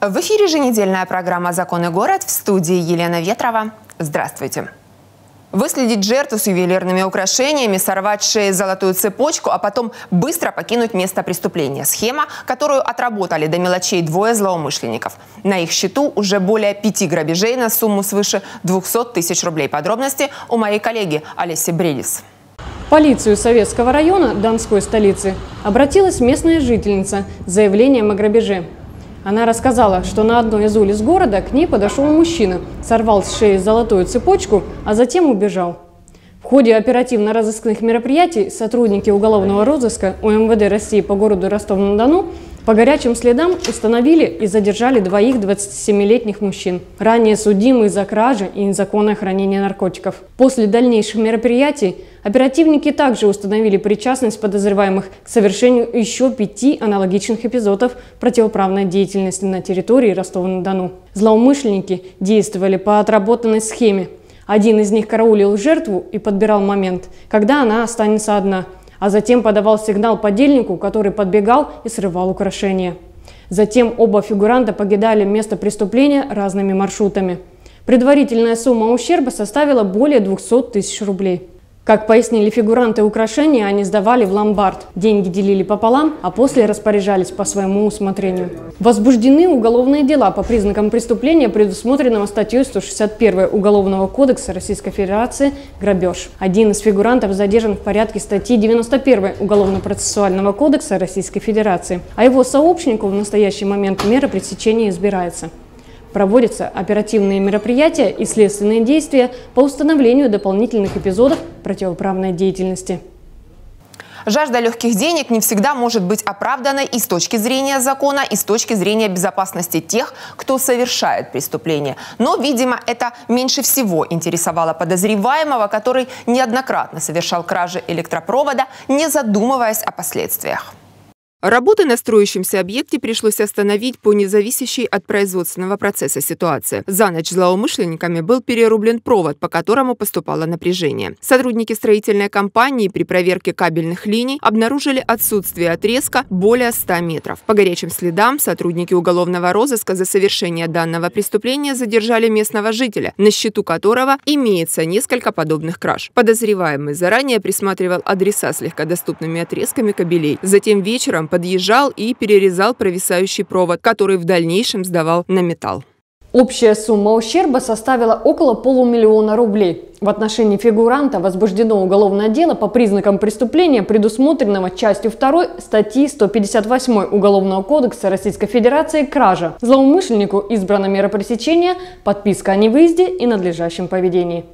В эфире еженедельная программа «Закон и город», в студии Елена Ветрова. Здравствуйте. Выследить жертву с ювелирными украшениями, сорвать с шеи золотую цепочку, а потом быстро покинуть место преступления. Схема, которую отработали до мелочей двое злоумышленников. На их счету уже более 5 грабежей на сумму свыше 200 тысяч рублей. Подробности у моей коллеги Олеси Бредис. В полицию Советского района Донской столицы обратилась местная жительница с заявлением о грабеже. Она рассказала, что на одной из улиц города к ней подошел мужчина, сорвал с шеи золотую цепочку, а затем убежал. В ходе оперативно-розыскных мероприятий сотрудники уголовного розыска УМВД России по городу Ростов-на-Дону по горячим следам установили и задержали двоих 27-летних мужчин, ранее судимых за кражи и незаконное хранение наркотиков. После дальнейших мероприятий оперативники также установили причастность подозреваемых к совершению еще 5 аналогичных эпизодов противоправной деятельности на территории Ростова-на-Дону. Злоумышленники действовали по отработанной схеме. Один из них караулил жертву и подбирал момент, когда она останется одна, а затем подавал сигнал подельнику, который подбегал и срывал украшения. Затем оба фигуранта покидали место преступления разными маршрутами. Предварительная сумма ущерба составила более 200 тысяч рублей. Как пояснили фигуранты, украшения они сдавали в ломбард. Деньги делили пополам, а после распоряжались по своему усмотрению. Возбуждены уголовные дела по признакам преступления, предусмотренного статьей 161 Уголовного кодекса Российской Федерации «Грабеж». Один из фигурантов задержан в порядке статьи 91 Уголовно-процессуального кодекса Российской Федерации, а его сообщнику в настоящий момент мера пресечения избирается. Проводятся оперативные мероприятия и следственные действия по установлению дополнительных эпизодов противоправной деятельности. Жажда легких денег не всегда может быть оправданной и с точки зрения закона, и с точки зрения безопасности тех, кто совершает преступление. Но, видимо, это меньше всего интересовало подозреваемого, который неоднократно совершал кражи электропровода, не задумываясь о последствиях. Работы на строящемся объекте пришлось остановить по независящей от производственного процесса ситуации. За ночь злоумышленниками был перерублен провод, по которому поступало напряжение. Сотрудники строительной компании при проверке кабельных линий обнаружили отсутствие отрезка более 100 метров. По горячим следам сотрудники уголовного розыска за совершение данного преступления задержали местного жителя, на счету которого имеется несколько подобных краж. Подозреваемый заранее присматривал адреса с легкодоступными отрезками кабелей. Затем вечером подъезжал и перерезал провисающий провод, который в дальнейшем сдавал на металл. Общая сумма ущерба составила около 500 000 рублей. В отношении фигуранта возбуждено уголовное дело по признакам преступления, предусмотренного частью 2 статьи 158 Уголовного кодекса Российской Федерации «Кража». Злоумышленнику избрана мера пресечения, подписка о невыезде и надлежащем поведении.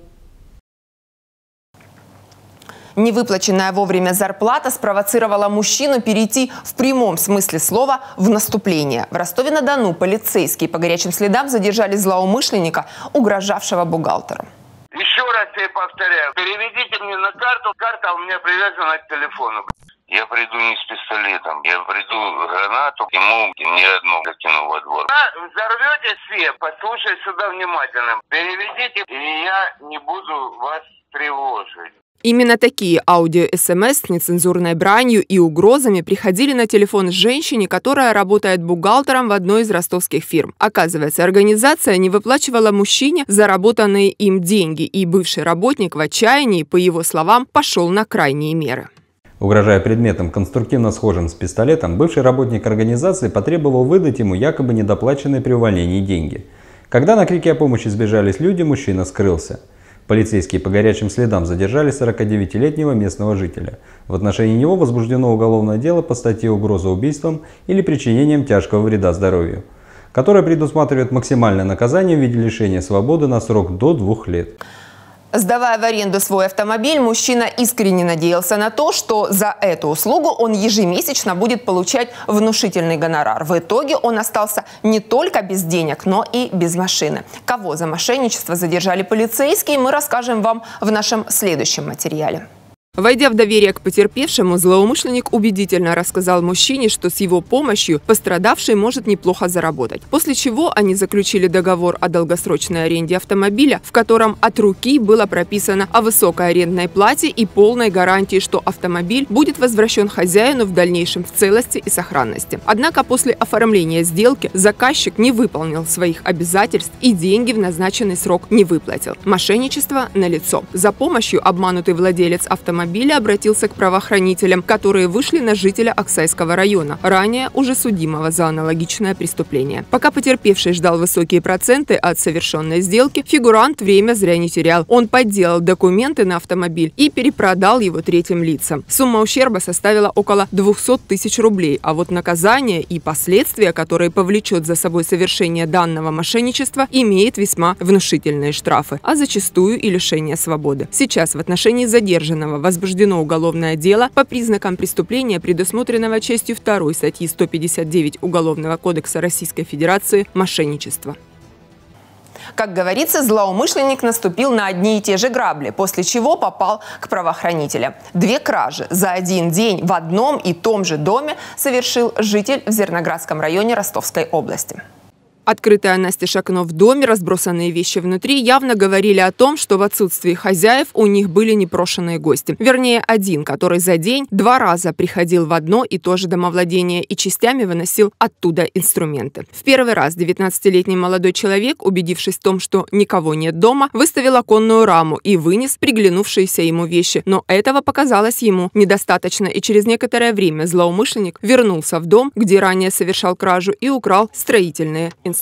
Невыплаченная вовремя зарплата спровоцировала мужчину перейти в прямом смысле слова в наступление. В Ростове-на-Дону полицейские по горячим следам задержали злоумышленника, угрожавшего бухгалтеру. Еще раз я повторяю, переведите мне на карту, карта у меня привязана к телефону. Я приду не с пистолетом, я приду гранату, ему не одну закину во двор. Взорвете все, послушай сюда внимательно. Переведите, и я не буду вас тревожить. Именно такие аудио-СМС с нецензурной бранью и угрозами приходили на телефон женщине, которая работает бухгалтером в одной из ростовских фирм. Оказывается, организация не выплачивала мужчине заработанные им деньги, и бывший работник в отчаянии, по его словам, пошел на крайние меры. Угрожая предметом, конструктивно схожим с пистолетом, бывший работник организации потребовал выдать ему якобы недоплаченные при увольнении деньги. Когда на крики о помощи сбежались люди, мужчина скрылся. Полицейские по горячим следам задержали 49-летнего местного жителя. В отношении него возбуждено уголовное дело по статье «Угроза убийством или причинением тяжкого вреда здоровью», которое предусматривает максимальное наказание в виде лишения свободы на срок до 2 лет. Сдавая в аренду свой автомобиль, мужчина искренне надеялся на то, что за эту услугу он ежемесячно будет получать внушительный гонорар. В итоге он остался не только без денег, но и без машины. Кого за мошенничество задержали полицейские, мы расскажем вам в нашем следующем материале. Войдя в доверие к потерпевшему, злоумышленник убедительно рассказал мужчине, что с его помощью пострадавший может неплохо заработать. После чего они заключили договор о долгосрочной аренде автомобиля, в котором от руки было прописано о высокой арендной плате и полной гарантии, что автомобиль будет возвращен хозяину в дальнейшем в целости и сохранности. Однако после оформления сделки заказчик не выполнил своих обязательств и деньги в назначенный срок не выплатил. Мошенничество налицо. За помощью обманутый владелец автомобиля обратился к правоохранителям, которые вышли на жителя Аксайского района, ранее уже судимого за аналогичное преступление. Пока потерпевший ждал высокие проценты от совершенной сделки, фигурант время зря не терял. Он подделал документы на автомобиль и перепродал его третьим лицам. Сумма ущерба составила около 200 тысяч рублей, а вот наказание и последствия, которые повлечет за собой совершение данного мошенничества, имеет весьма внушительные штрафы, а зачастую и лишение свободы. Сейчас в отношении задержанного возбуждено уголовное дело по признакам преступления, предусмотренного частью 2 статьи 159 Уголовного кодекса Российской Федерации «Мошенничество». Как говорится, злоумышленник наступил на одни и те же грабли, после чего попал к правоохранителям. 2 кражи за один день в одном и том же доме совершил житель в Зерноградском районе Ростовской области. Открытое настежь окно в доме, разбросанные вещи внутри явно говорили о том, что в отсутствии хозяев у них были непрошенные гости. Вернее, один, который за день 2 раза приходил в одно и то же домовладение и частями выносил оттуда инструменты. В первый раз 19-летний молодой человек, убедившись в том, что никого нет дома, выставил оконную раму и вынес приглянувшиеся ему вещи. Но этого показалось ему недостаточно, и через некоторое время злоумышленник вернулся в дом, где ранее совершал кражу, и украл строительные инструменты.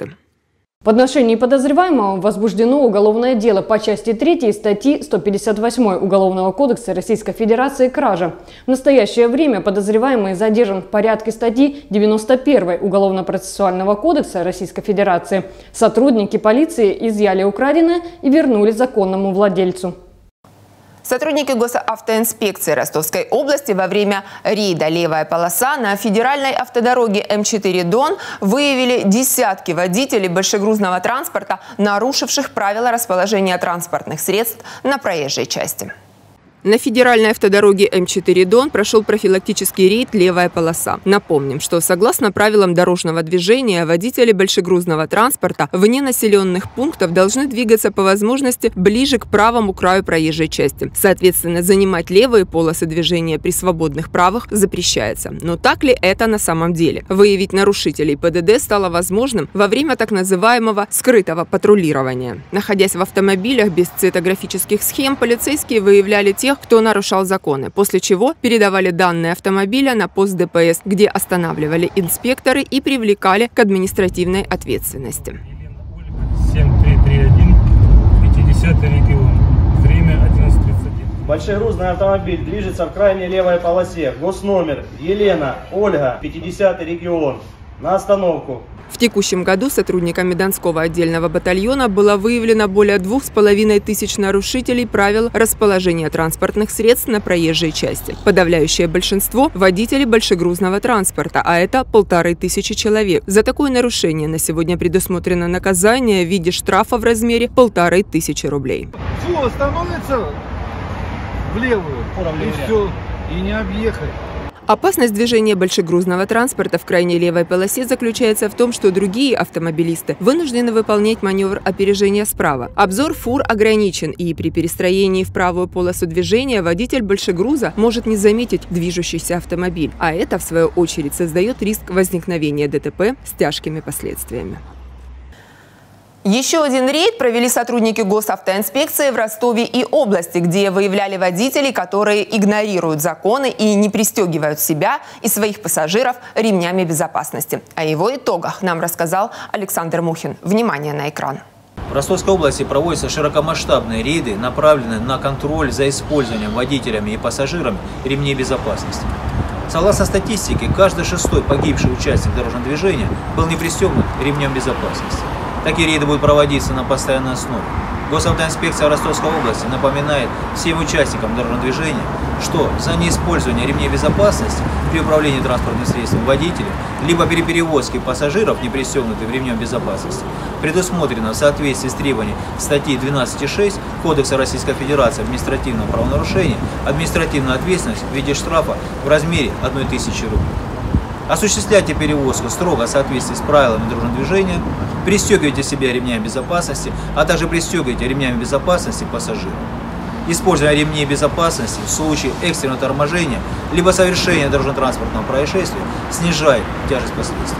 В отношении подозреваемого возбуждено уголовное дело по части 3 статьи 158 Уголовного кодекса Российской Федерации «Кража». В настоящее время подозреваемый задержан в порядке статьи 91 Уголовно-процессуального кодекса Российской Федерации. Сотрудники полиции изъяли украденное и вернули законному владельцу. Сотрудники госавтоинспекции Ростовской области во время рейда «Левая полоса» на федеральной автодороге М4 Дон выявили десятки водителей большегрузного транспорта, нарушивших правила расположения транспортных средств на проезжей части. На федеральной автодороге М4 Дон прошел профилактический рейд «Левая полоса». Напомним, что согласно правилам дорожного движения водители большегрузного транспорта вне населенных пунктов должны двигаться по возможности ближе к правому краю проезжей части. Соответственно, занимать левые полосы движения при свободных правых запрещается. Но так ли это на самом деле? Выявить нарушителей ПДД стало возможным во время так называемого скрытого патрулирования. Находясь в автомобилях без цветографических схем, полицейские выявляли тех, кто нарушал законы, после чего передавали данные автомобиля на пост ДПС, где останавливали инспекторы и привлекали к административной ответственности. 7331, 50-й регион. Время 11:31. Большегрузный автомобиль движется в крайней левой полосе. Госномер Елена, Ольга, 50-й регион. На остановку. В текущем году сотрудниками Донского отдельного батальона было выявлено более 2500 нарушителей правил расположения транспортных средств на проезжей части. Подавляющее большинство – водители большегрузного транспорта, а это 1500 человек. За такое нарушение на сегодня предусмотрено наказание в виде штрафа в размере 1500 рублей. Все, становится в левую, и все, и не объехать. Опасность движения большегрузного транспорта в крайней левой полосе заключается в том, что другие автомобилисты вынуждены выполнять маневр опережения справа. Обзор фур ограничен, и при перестроении в правую полосу движения водитель большегруза может не заметить движущийся автомобиль, а это, в свою очередь, создает риск возникновения ДТП с тяжкими последствиями. Еще один рейд провели сотрудники госавтоинспекции в Ростове и области, где выявляли водителей, которые игнорируют законы и не пристегивают себя и своих пассажиров ремнями безопасности. О его итогах нам рассказал Александр Мухин. Внимание на экран. В Ростовской области проводятся широкомасштабные рейды, направленные на контроль за использованием водителями и пассажирами ремней безопасности. Согласно статистике, каждый 6-й погибший участник дорожного движения был не пристегнут ремнем безопасности. Такие рейды будут проводиться на постоянной основе. Госавтоинспекция Ростовской области напоминает всем участникам дорожного движения, что за неиспользование ремней безопасности при управлении транспортным средством водителем, либо при перевозке пассажиров, не пристегнутых ремнем безопасности, предусмотрено в соответствии с требованиями статьи 12.6 Кодекса Российской Федерации административного правонарушения административная ответственность в виде штрафа в размере 1000 рублей. Осуществляйте перевозку строго в соответствии с правилами дорожного движения, пристегивайте себя ремнями безопасности, а также пристегивайте ремнями безопасности пассажиров. Использование ремней безопасности в случае экстренного торможения либо совершения дорожно-транспортного происшествия снижает тяжесть последствий.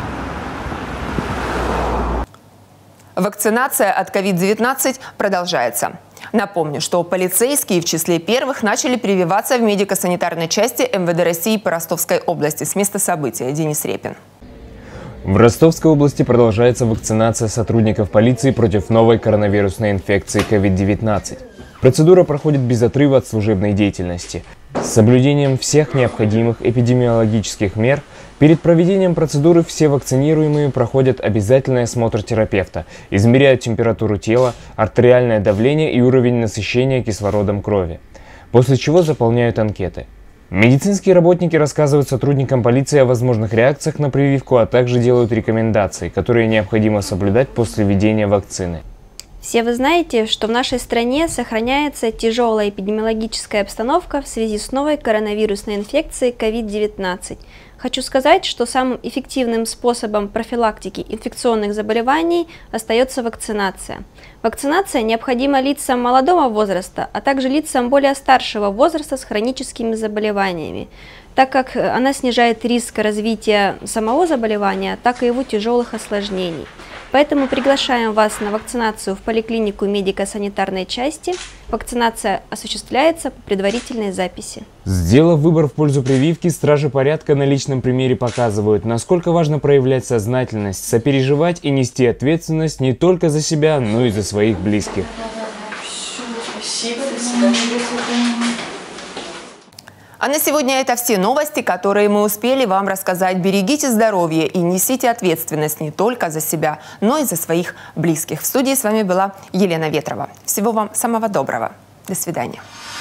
Вакцинация от COVID-19 продолжается. Напомню, что полицейские в числе первых начали прививаться в медико-санитарной части МВД России по Ростовской области. С места события Денис Репин. В Ростовской области продолжается вакцинация сотрудников полиции против новой коронавирусной инфекции COVID-19. Процедура проходит без отрыва от служебной деятельности. С соблюдением всех необходимых эпидемиологических мер перед проведением процедуры все вакцинируемые проходят обязательный осмотр терапевта, измеряют температуру тела, артериальное давление и уровень насыщения кислородом крови, после чего заполняют анкеты. Медицинские работники рассказывают сотрудникам полиции о возможных реакциях на прививку, а также делают рекомендации, которые необходимо соблюдать после введения вакцины. Все вы знаете, что в нашей стране сохраняется тяжелая эпидемиологическая обстановка в связи с новой коронавирусной инфекцией COVID-19. Хочу сказать, что самым эффективным способом профилактики инфекционных заболеваний остается вакцинация. Вакцинация необходима лицам молодого возраста, а также лицам более старшего возраста с хроническими заболеваниями, так как она снижает риск развития самого заболевания, так и его тяжелых осложнений. Поэтому приглашаем вас на вакцинацию в поликлинику медико-санитарной части. Вакцинация осуществляется по предварительной записи. Сделав выбор в пользу прививки, стражи порядка на личном примере показывают, насколько важно проявлять сознательность, сопереживать и нести ответственность не только за себя, но и за своих близких. Спасибо. А на сегодня это все новости, которые мы успели вам рассказать. Берегите здоровье и несите ответственность не только за себя, но и за своих близких. В студии с вами была Елена Ветрова. Всего вам самого доброго. До свидания.